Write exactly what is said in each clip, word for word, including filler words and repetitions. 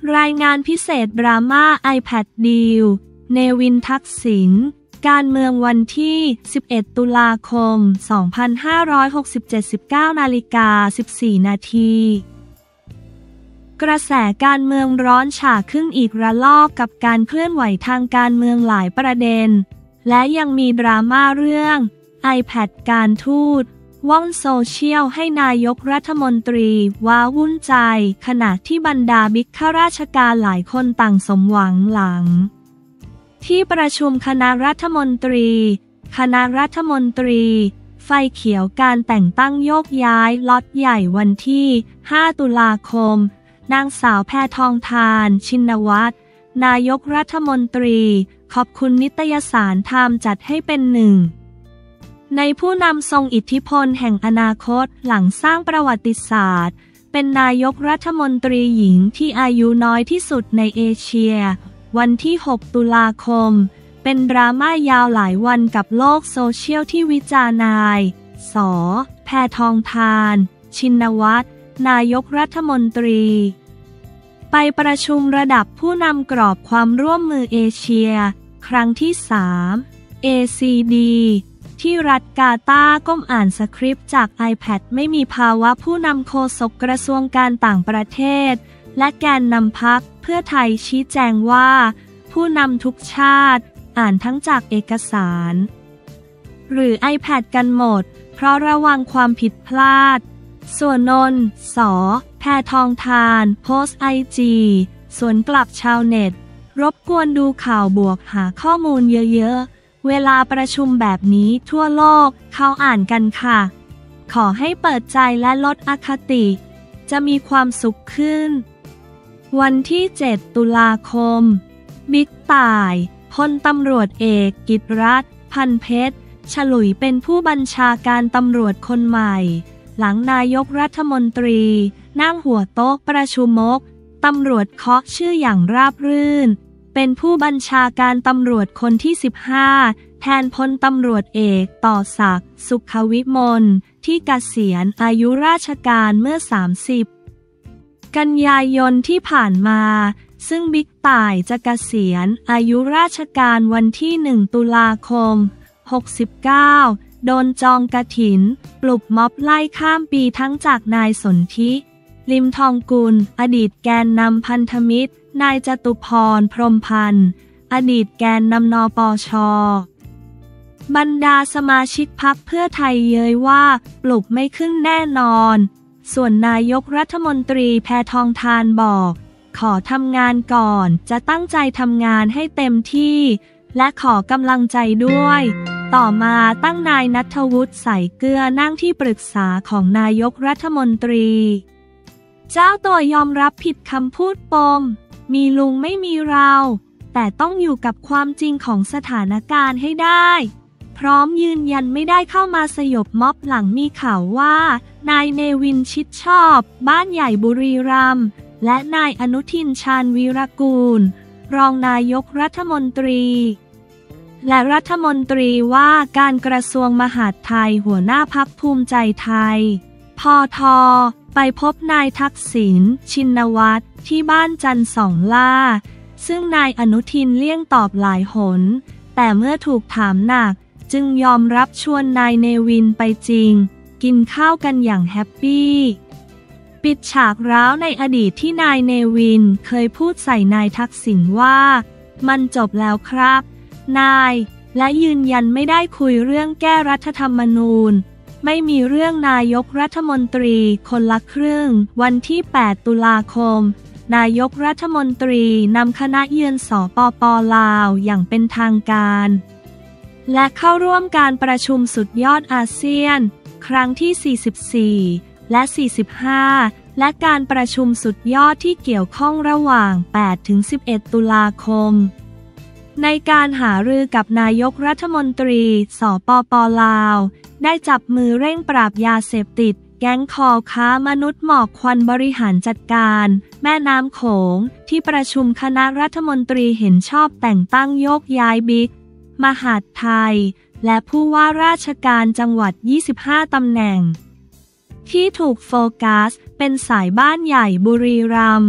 รายงานพิเศษดราม่า iPad ดีลเนวินทักษิณการเมืองวันที่สิบเอ็ดตุลาคมสองพันห้าร้อยหกสิบเจ็ด สิบเก้านาฬิกาสิบสี่นาทีกระแสการเมืองร้อนฉาขึ้นอีกระลอกกับการเคลื่อนไหวทางการเมืองหลายประเด็นและยังมีดราม่าเรื่อง iPad การทูตว่อนโซเชียลให้นายกรัฐมนตรีว้าวุ่นใจขณะที่บรรดาบิ๊กข้าราชการหลายคนต่างสมหวังหลังที่ประชุมคณะรัฐมนตรีคณะรัฐมนตรีไฟเขียวการแต่งตั้งโยกย้ายล็อตใหญ่วันที่ห้าตุลาคมนางสาวแพทองธารชินวัตรนายกรัฐมนตรีขอบคุณนิตยสารไทม์จัดให้เป็นหนึ่งในผู้นำทรงอิทธิพลแห่งอนาคตหลังสร้างประวัติศาสตร์เป็นนายกรัฐมนตรีหญิงที่อายุน้อยที่สุดในเอเชียวันที่หกตุลาคมเป็นดราม่ายาวหลายวันกับโลกโซเชียลที่วิจารณ์นายส.แพทองธารชินวัตรนายกรัฐมนตรีไปประชุมระดับผู้นำกรอบความร่วมมือเอเชียครั้งที่สาม เอ ซี ดี ที่รัฐกาตาร์ก้มอ่านสคริปต์จาก iPad ไม่มีภาวะผู้นำโฆษกกระทรวงการต่างประเทศและแกนนำพรรคเพื่อไทยชี้แจงว่าผู้นำทุกชาติอ่านทั้งจากเอกสารหรือ iPad กันหมดเพราะระวังความผิดพลาดส่วนนนท์ ส.แพทองธารโพสต์ไอจีสวนกลับชาวเน็ตรบกวนดูข่าวบวกหาข้อมูลเยอะๆเวลาประชุมแบบนี้ทั่วโลกเขาอ่านกันค่ะขอให้เปิดใจและลดอคติจะมีความสุขขึ้นวันที่เจ็ดตุลาคมบิ๊กต่ายพลตำรวจเอกกิตติรัตน์พันเพชรฉลุยเป็นผู้บัญชาการตำรวจคนใหม่หลังนายกรัฐมนตรีนั่งหัวโต๊ะประชุมมกตำรวจเคาะชื่ออย่างราบรื่นเป็นผู้บัญชาการตำรวจคนที่สิบห้าแทนพลตำรวจเอกต่อศักดิ์สุขวิมลที่เกษียณอายุราชการเมื่อสามสิบกันยายนที่ผ่านมาซึ่งบิ๊กต่ายจะเกษียณอายุราชการวันที่หนึ่งตุลาคมหกสิบเก้าโดนจองกฐินปลุกม็อบไล่ข้ามปีทั้งจากนายสนธิลิมทองกุลอดีตแกนนำพันธมิตรนายจตุพรพรหมพันธ์อดีตแกนนำนปช.บรรดาสมาชิกพรรคเพื่อไทยเย้ยว่าปลุกไม่ขึ้นแน่นอนส่วนนายกรัฐมนตรีแพทองธารบอกขอทำงานก่อนจะตั้งใจทำงานให้เต็มที่และขอกำลังใจด้วยต่อมาตั้งนายณัฐวุฒิใส่เกลือนั่งที่ปรึกษาของนายกรัฐมนตรีเจ้าตัวยอมรับผิดคำพูดปมมีลุงไม่มีเราแต่ต้องอยู่กับความจริงของสถานการณ์ให้ได้พร้อมยืนยันไม่ได้เข้ามาสยบม็อบหลังมีข่าวว่านายเนวินชิดชอบบ้านใหญ่บุรีรัมย์และนายอนุทินชาญวีรกูลรองนายกรัฐมนตรีและรัฐมนตรีว่าการกระทรวงมหาดไทยหัวหน้าพรรคภูมิใจไทยพท.ไปพบนายทักษิณชินวัตรที่บ้านจันทร์สองล่าซึ่งนายอนุทินเลี่ยงตอบหลายหนแต่เมื่อถูกถามหนักจึงยอมรับชวนนายเนวินไปจริงกินข้าวกันอย่างแฮปปี้ปิดฉากร้าวในอดีตที่นายเนวินเคยพูดใส่นายทักษิณว่ามันจบแล้วครับนายและยืนยันไม่ได้คุยเรื่องแก้รัฐธรรมนูญไม่มีเรื่องนายกรัฐมนตรีคนละครึ่งวันที่แปดตุลาคมนายกรัฐมนตรีนำคณะเยือนสปป.ลาวอย่างเป็นทางการและเข้าร่วมการประชุมสุดยอดอาเซียนครั้งที่สี่สิบสี่และสี่สิบห้าและการประชุมสุดยอดที่เกี่ยวข้องระหว่าง แปดถึงสิบเอ็ด ตุลาคมในการหารือกับนายกรัฐมนตรีสปป.ลาวได้จับมือเร่งปราบยาเสพติดแก๊งคอค้ามนุษย์หมอกควันบริหารจัดการแม่น้ำโขงที่ประชุมคณะรัฐมนตรีเห็นชอบแต่งตั้งโยกย้ายบิ๊กมหาดไทยและผู้ว่าราชการจังหวัดยี่สิบห้าตำแหน่งที่ถูกโฟกัสเป็นสายบ้านใหญ่บุรีรัมย์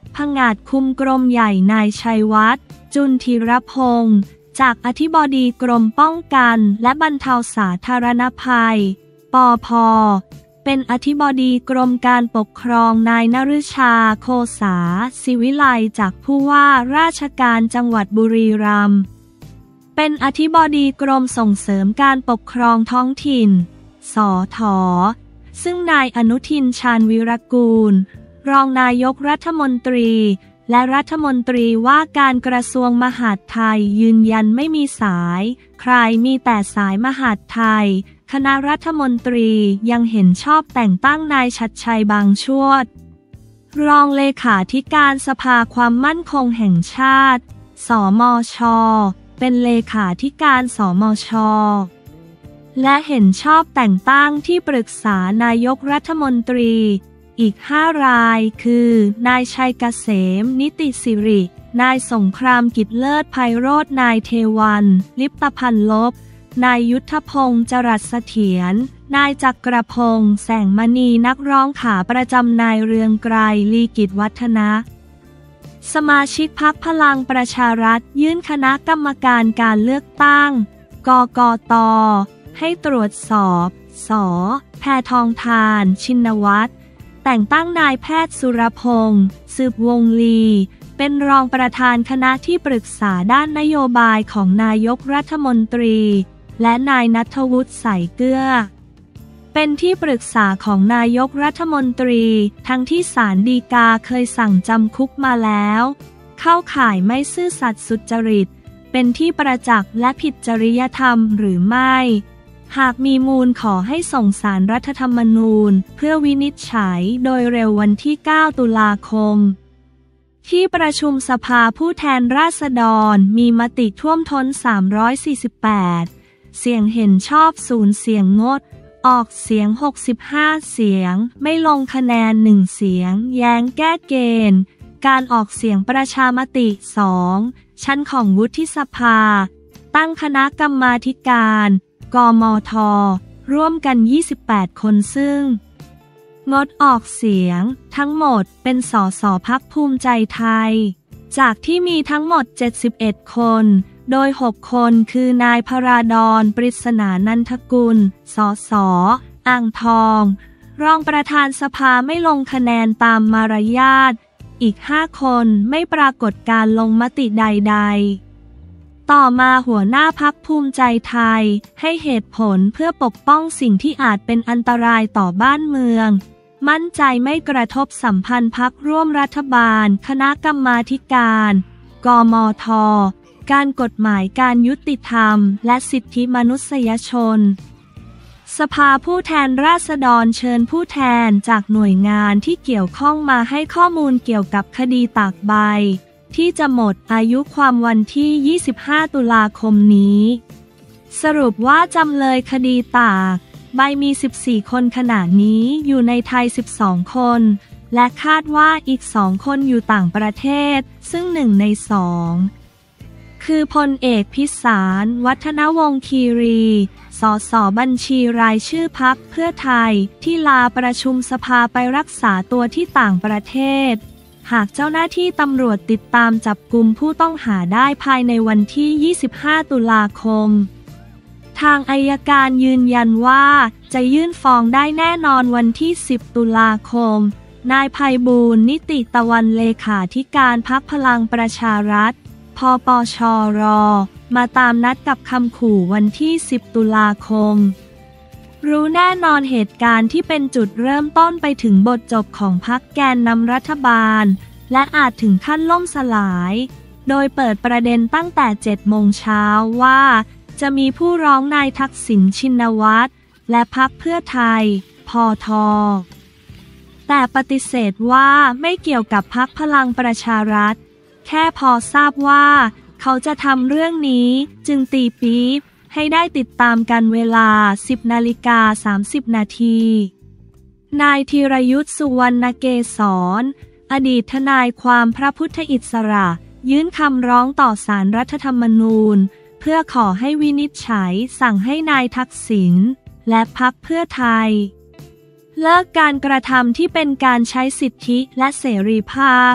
ผงาดคุมกรมใหญ่นายชัยวัฒน์ จุลธีรพงศ์จากอธิบดีกรมป้องกันและบรรเทาสาธารณภัย ปภ.เป็นอธิบดีกรมการปกครองนายนฤชา โคสา ศิวิไลจากผู้ว่าราชการจังหวัดบุรีรัมย์เป็นอธิบดีกรมส่งเสริมการปกครองท้องถิ่น สท.ซึ่งนายอนุทิน ชาญวีรกูลรองนายกรัฐมนตรีและรัฐมนตรีว่าการกระทรวงมหาดไทยยืนยันไม่มีสายใครมีแต่สายมหาดไทยคณะรัฐมนตรียังเห็นชอบแต่งตั้งนายชัดชัยบางชวดรองเลขาธิการสภาความมั่นคงแห่งชาติสมช.เป็นเลขาธิการสมช.และเห็นชอบแต่งตั้งที่ปรึกษานายกรัฐมนตรีอีกห้ารายคือนายชัยเกษมนิติสิรินายสงครามกิจเลิศไพโรจน์นายเทวันลิปตพันลบนายยุทธพงศ์จรัสเสถียรนายจักรพงศ์แสงมณีนักร้องขาประจำนายเรืองไกรลีกิจวัฒนะสมาชิกพรรคพลังประชารัฐยื่นคณะกรรมการการเลือกตั้งกกต.ให้ตรวจสอบส.แพทองธารชินวัตรแต่งตั้งนายแพทย์สุรพงศ์สืบวงศ์ลีเป็นรองประธานคณะที่ปรึกษาด้านนโยบายของนายกรัฐมนตรีและนายณัฐวุฒิ ใส่เกลือเป็นที่ปรึกษาของนายกรัฐมนตรีทั้งที่ศาลฎีกาเคยสั่งจำคุกมาแล้วเข้าข่ายไม่ซื่อสัตย์สุจริตเป็นที่ประจักษ์และผิดจริยธรรมหรือไม่หากมีมูลขอให้ส่งศาลรัฐธรรมนูญเพื่อวินิจฉัยโดยเร็ววันที่เก้าตุลาคมที่ประชุมสภาผู้แทนราษฎรมีมติท่วมท้นสามร้อยสี่สิบแปดเสียงเห็นชอบศูนย์เสียงงดออกเสียงหกสิบห้าเสียงไม่ลงคะแนนหนึ่งเสียงแย้งแก้เกณฑ์การออกเสียงประชามติสองชั้นของวุฒิสภาตั้งคณะกรรมาธิการกมท.ร่วมกันยี่สิบแปดคนซึ่งงดออกเสียงทั้งหมดเป็นสสพรรคภูมิใจไทยจากที่มีทั้งหมดเจ็ดสิบเอ็ดคนโดยหกคนคือนายพราดรปริศนานันทกุลสสอ่างทองรองประธานสภาไม่ลงคะแนนตามมารยาทอีกห้าคนไม่ปรากฏการลงมติใดๆต่อมาหัวหน้าพรรคภูมิใจไทยให้เหตุผลเพื่อปกป้องสิ่งที่อาจเป็นอันตรายต่อบ้านเมืองมั่นใจไม่กระทบสัมพันธ์พรรคร่วมรัฐบาลคณะกรรมาธิการกมท.การกฎหมายการยุติธรรมและสิทธิมนุษยชนสภาผู้แทนราษฎรเชิญผู้แทนจากหน่วยงานที่เกี่ยวข้องมาให้ข้อมูลเกี่ยวกับคดีตากใบที่จะหมดอายุความวันที่ยี่สิบห้าตุลาคมนี้สรุปว่าจำเลยคดีตากใบมีสิบสี่คนขณะนี้อยู่ในไทยสิบสองคนและคาดว่าอีกสองคนอยู่ต่างประเทศซึ่งหนึ่งในสองคือพลเอกพิสารวัฒนวงศ์คีรีสสบัญชีรายชื่อพรรคเพื่อไทยที่ลาประชุมสภาไปรักษาตัวที่ต่างประเทศหากเจ้าหน้าที่ตำรวจติดตามจับกุมผู้ต้องหาได้ภายในวันที่ยี่สิบห้าตุลาคมทางอัยการยืนยันว่าจะยื่นฟ้องได้แน่นอนวันที่สิบตุลาคมนายไพบูลย์นิติตะวันเลขาธิการพรรคพลังประชารัฐพปชรมาตามนัดกับคำขู่วันที่สิบตุลาคมรู้แน่นอนเหตุการณ์ที่เป็นจุดเริ่มต้นไปถึงบทจบของพรรคแกนนำรัฐบาลและอาจถึงขั้นล่มสลายโดยเปิดประเด็นตั้งแต่เจ็ดโมงเช้าว่าจะมีผู้ร้องนายทักษิณชินวัตรและพรรคเพื่อไทยพท.แต่ปฏิเสธว่าไม่เกี่ยวกับพรรคพลังประชารัฐแค่พอทราบว่าเขาจะทำเรื่องนี้จึงตีปี๊บให้ได้ติดตามกันเวลา สิบนาฬิกาสามสิบนาทีนายธีรยุทธสุวรรณเกษรอดีตทนายความพระพุทธอิสระยื่นคำร้องต่อศาลรัฐธรรมนูญเพื่อขอให้วินิจฉัยสั่งให้นายทักษิณและพรรคเพื่อไทยเลิกการกระทำที่เป็นการใช้สิทธิและเสรีภาพ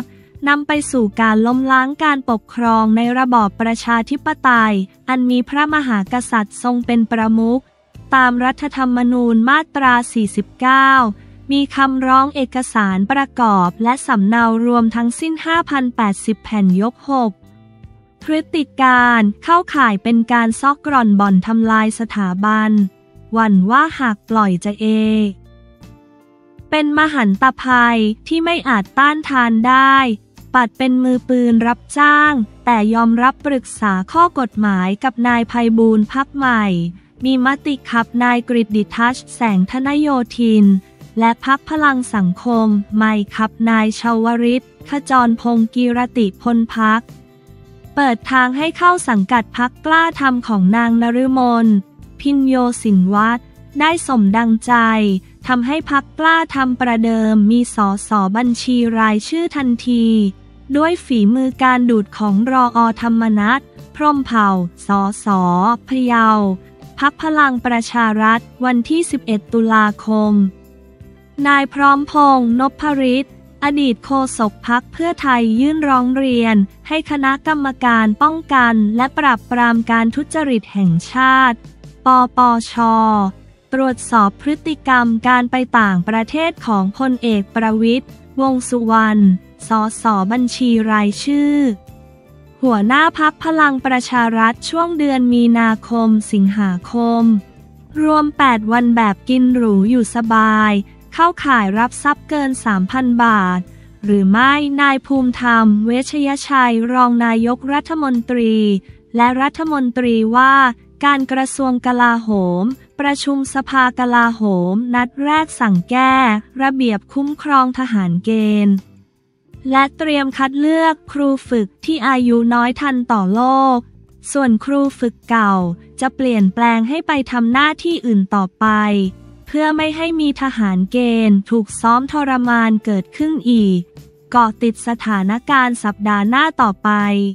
นำไปสู่การล้มล้างการปกครองในระบอบประชาธิปไตยอันมีพระมหากษัตริย์ทรงเป็นประมุขตามรัฐธรรมนูญมาตรา สี่สิบเก้า มีคำร้องเอกสารประกอบและสำเนารวมทั้งสิ้น ห้าพันแปดสิบ แผ่นยก หก พฤติการเข้าข่ายเป็นการซอกกร่อนบ่อนทำลายสถาบันหวั่นว่าหากปล่อยจะเอเป็นมหันตภัยที่ไม่อาจต้านทานได้ปัดเป็นมือปืนรับจ้างแต่ยอมรับปรึกษาข้อกฎหมายกับนายไพบูลย์พรรคใหม่มีมติขับนายกฤษดิทัชแสงธนโยธินและพรรคพลังสังคมไม่ขับนายชวริตขจรพงศ์กีรติพลพรรคเปิดทางให้เข้าสังกัดพรรคกล้าธรรมของนางนฤมลพินโยสินวัฒน์ได้สมดังใจทำให้พรรคกล้าธรรมประเดิมมีสสบัญชีรายชื่อทันทีด้วยฝีมือการดูดของรอ ธรรมนัส พรหมเผ่าสสพะเยาพรรคพลังประชารัฐวันที่ สิบเอ็ด ตุลาคมนายพร้อมพงษ์นพฤทธิ์อดีตโฆษกพรรคเพื่อไทยยื่นร้องเรียนให้คณะกรรมการป้องกันและปราบปรามการทุจริตแห่งชาติปปช.ตรวจสอบพฤติกรรมการไปต่างประเทศของพลเอกประวิตรวงษ์สุวรรณสสบัญชีรายชื่อหัวหน้าพรรคพลังประชารัฐช่วงเดือนมีนาคมสิงหาคมรวมแปดวันแบบกินหรูอยู่สบายเข้าข่ายรับทรัพย์เกิน สามพัน บาทหรือไม่นายภูมิธรรมเวชยชัยรองนายกรัฐมนตรีและรัฐมนตรีว่าการกระทรวงกลาโหมประชุมสภากลาโหมนัดแรกสั่งแก้ระเบียบคุ้มครองทหารเกณฑ์และเตรียมคัดเลือกครูฝึกที่อายุน้อยทันต่อโลกส่วนครูฝึกเก่าจะเปลี่ยนแปลงให้ไปทำหน้าที่อื่นต่อไปเพื่อไม่ให้มีทหารเกณฑ์ถูกซ้อมทรมานเกิดขึ้นอีกเกาะติดสถานการณ์สัปดาห์หน้าต่อไป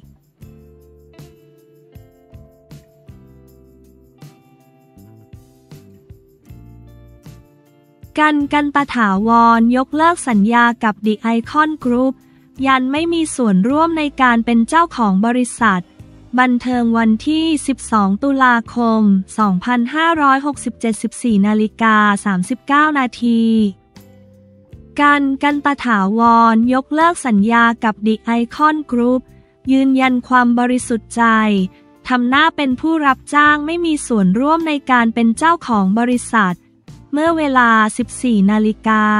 กันกันตถาวรยกเลิกสัญญากับ The Icon Group ยันไม่มีส่วนร่วมในการเป็นเจ้าของบริษัทบันเทิงวันที่ สิบสอง ตุลาคม สองพันห้าร้อยหกสิบเจ็ด สิบสี่ นาฬิกา สามสิบเก้า นาทีกันกันตถาวรยกเลิกสัญญากับ The Icon Group ยืนยันความบริสุทธิ์ใจทำหน้าเป็นผู้รับจ้างไม่มีส่วนร่วมในการเป็นเจ้าของบริษัทเมื่อเวลา สิบสี่ นาฬิกา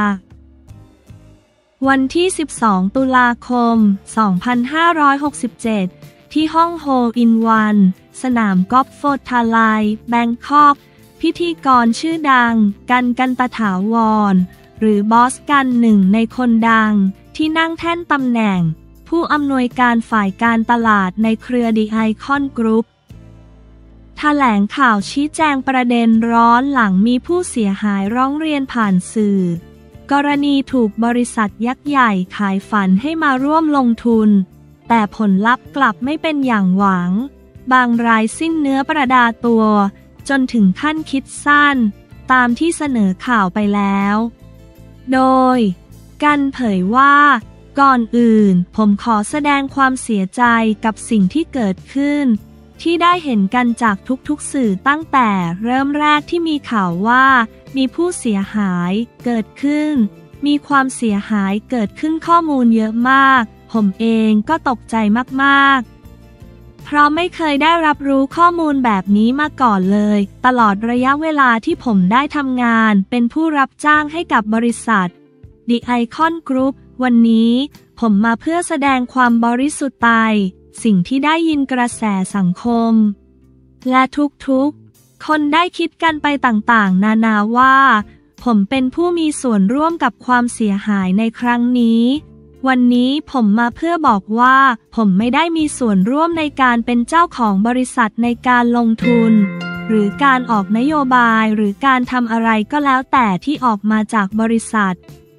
วันที่ สิบสอง ตุลาคม สองพันห้าร้อยหกสิบเจ็ด ที่ห้องโฮลอินวันสนามกอล์ฟโฟทาไลแบงคอกพิธีกรชื่อดังกันกันตถาวรหรือบอสกันหนึ่งในคนดังที่นั่งแท่นตำแหน่งผู้อำนวยการฝ่ายการตลาดในเครือ The Icon Groupแถลงข่าวชี้แจงประเด็นร้อนหลังมีผู้เสียหายร้องเรียนผ่านสื่อกรณีถูกบริษัทยักษ์ใหญ่ขายฝันให้มาร่วมลงทุนแต่ผลลัพธ์กลับไม่เป็นอย่างหวังบางรายสิ้นเนื้อประดาตัวจนถึงขั้นคิดสั้นตามที่เสนอข่าวไปแล้วโดยกันเผยว่าก่อนอื่นผมขอแสดงความเสียใจกับสิ่งที่เกิดขึ้นที่ได้เห็นกันจากทุกๆสื่อตั้งแต่เริ่มแรกที่มีข่าวว่ามีผู้เสียหายเกิดขึ้นมีความเสียหายเกิดขึ้นข้อมูลเยอะมากผมเองก็ตกใจมากๆเพราะไม่เคยได้รับรู้ข้อมูลแบบนี้มาก่อนเลยตลอดระยะเวลาที่ผมได้ทำงานเป็นผู้รับจ้างให้กับบริษัท The Icon Group วันนี้ผมมาเพื่อแสดงความบริสุทธิ์ใจสิ่งที่ได้ยินกระแสสังคมและทุกๆคนได้คิดกันไปต่างๆนานาว่าผมเป็นผู้มีส่วนร่วมกับความเสียหายในครั้งนี้วันนี้ผมมาเพื่อบอกว่าผมไม่ได้มีส่วนร่วมในการเป็นเจ้าของบริษัทในการลงทุนหรือการออกนโยบายหรือการทำอะไรก็แล้วแต่ที่ออกมาจากบริษัท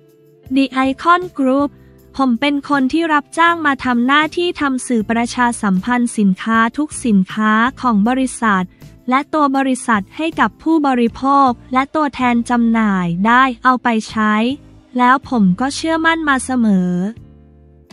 The Icon Groupผมเป็นคนที่รับจ้างมาทำหน้าที่ทำสื่อประชาสัมพันธ์สินค้าทุกสินค้าของบริษัทและตัวบริษัทให้กับผู้บริโภคและตัวแทนจำหน่ายได้เอาไปใช้แล้วผมก็เชื่อมั่นมาเสมอ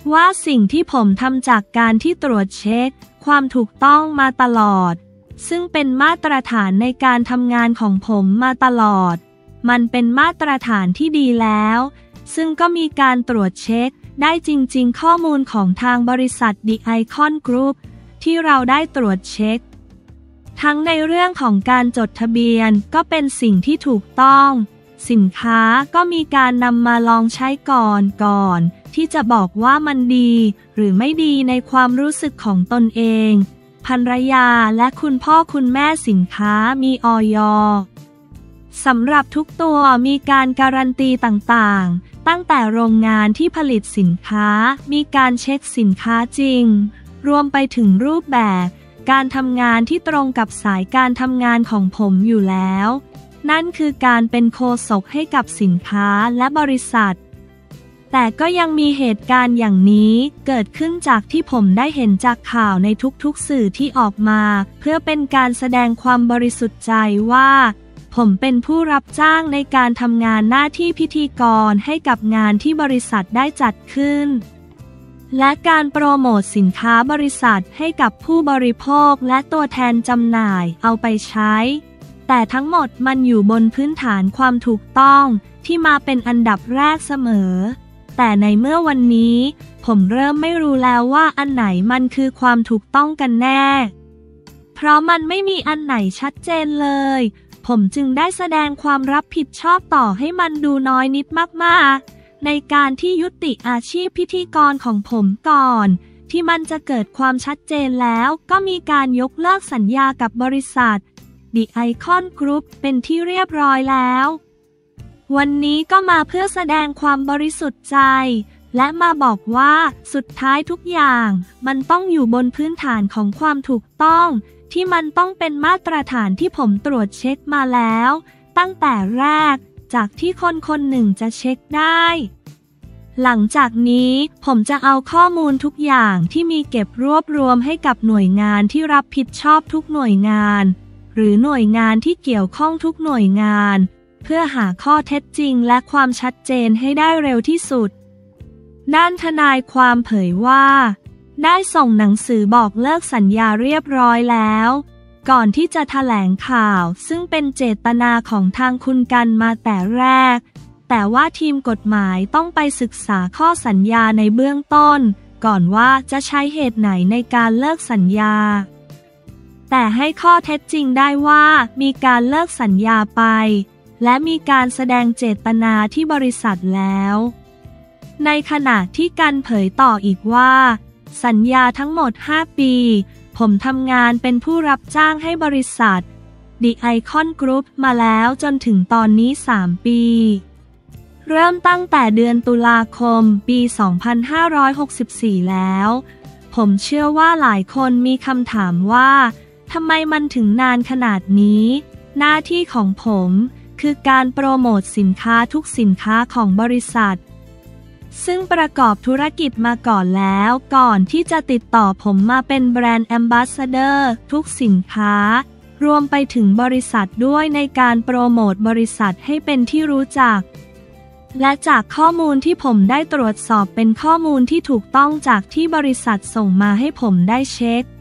ว่าสิ่งที่ผมทำจากการที่ตรวจเช็คความถูกต้องมาตลอดซึ่งเป็นมาตรฐานในการทำงานของผมมาตลอดมันเป็นมาตรฐานที่ดีแล้วซึ่งก็มีการตรวจเช็คได้จริงๆข้อมูลของทางบริษัท The Icon Group ที่เราได้ตรวจเช็คทั้งในเรื่องของการจดทะเบียนก็เป็นสิ่งที่ถูกต้องสินค้าก็มีการนำมาลองใช้ก่อนก่อนที่จะบอกว่ามันดีหรือไม่ดีในความรู้สึกของตนเองภรรยาและคุณพ่อคุณแม่สินค้ามีอย.สำหรับทุกตัวมีการการันตีต่างๆตั้งแต่โรงงานที่ผลิตสินค้ามีการเช็คสินค้าจริงรวมไปถึงรูปแบบการทำงานที่ตรงกับสายการทำงานของผมอยู่แล้วนั่นคือการเป็นโฆษกให้กับสินค้าและบริษัทแต่ก็ยังมีเหตุการณ์อย่างนี้เกิดขึ้นจากที่ผมได้เห็นจากข่าวในทุกๆสื่อที่ออกมาเพื่อเป็นการแสดงความบริสุทธิ์ใจว่าผมเป็นผู้รับจ้างในการทำงานหน้าที่พิธีกรให้กับงานที่บริษัทได้จัดขึ้นและการโปรโมทสินค้าบริษัทให้กับผู้บริโภคและตัวแทนจำหน่ายเอาไปใช้แต่ทั้งหมดมันอยู่บนพื้นฐานความถูกต้องที่มาเป็นอันดับแรกเสมอแต่ในเมื่อวันนี้ผมเริ่มไม่รู้แล้วว่าอันไหนมันคือความถูกต้องกันแน่เพราะมันไม่มีอันไหนชัดเจนเลยผมจึงได้แสดงความรับผิดชอบต่อให้มันดูน้อยนิดมากๆในการที่ยุติอาชีพพิธีกรของผมก่อนที่มันจะเกิดความชัดเจนแล้วก็มีการยกเลิกสัญญากับบริษัท The Icon Group เป็นที่เรียบร้อยแล้ววันนี้ก็มาเพื่อแสดงความบริสุทธิ์ใจและมาบอกว่าสุดท้ายทุกอย่างมันต้องอยู่บนพื้นฐานของความถูกต้องที่มันต้องเป็นมาตรฐานที่ผมตรวจเช็คมาแล้วตั้งแต่แรกจากที่คนคนหนึ่งจะเช็คได้หลังจากนี้ผมจะเอาข้อมูลทุกอย่างที่มีเก็บรวบรวมให้กับหน่วยงานที่รับผิดชอบทุกหน่วยงานหรือหน่วยงานที่เกี่ยวข้องทุกหน่วยงานเพื่อหาข้อเท็จจริงและความชัดเจนให้ได้เร็วที่สุดด้านทนายความเผยว่าได้ส่งหนังสือบอกเลิกสัญญาเรียบร้อยแล้วก่อนที่จะแถลงข่าวซึ่งเป็นเจตนาของทางคุณกันมาแต่แรกแต่ว่าทีมกฎหมายต้องไปศึกษาข้อสัญญาในเบื้องต้นก่อนว่าจะใช้เหตุไหนในการเลิกสัญญาแต่ให้ข้อเท็จจริงได้ว่ามีการเลิกสัญญาไปและมีการแสดงเจตนาที่บริษัทแล้วในขณะที่กันเผยต่ออีกว่าสัญญาทั้งหมดห้าปีผมทำงานเป็นผู้รับจ้างให้บริษัท The Icon Group มาแล้วจนถึงตอนนี้สามปีเริ่มตั้งแต่เดือนตุลาคมปีสองพันห้าร้อยหกสิบสี่แล้วผมเชื่อว่าหลายคนมีคำถามว่าทำไมมันถึงนานขนาดนี้หน้าที่ของผมคือการโปรโมทสินค้าทุกสินค้าของบริษัทซึ่งประกอบธุรกิจมาก่อนแล้วก่อนที่จะติดต่อผมมาเป็นแบรนด์แอมบาสเดอร์ทุกสินค้ารวมไปถึงบริษัทด้วยในการโปรโมทบริษัทให้เป็นที่รู้จักและจากข้อมูลที่ผมได้ตรวจสอบเป็นข้อมูลที่ถูกต้องจากที่บริษัทส่งมาให้ผมได้เช็ค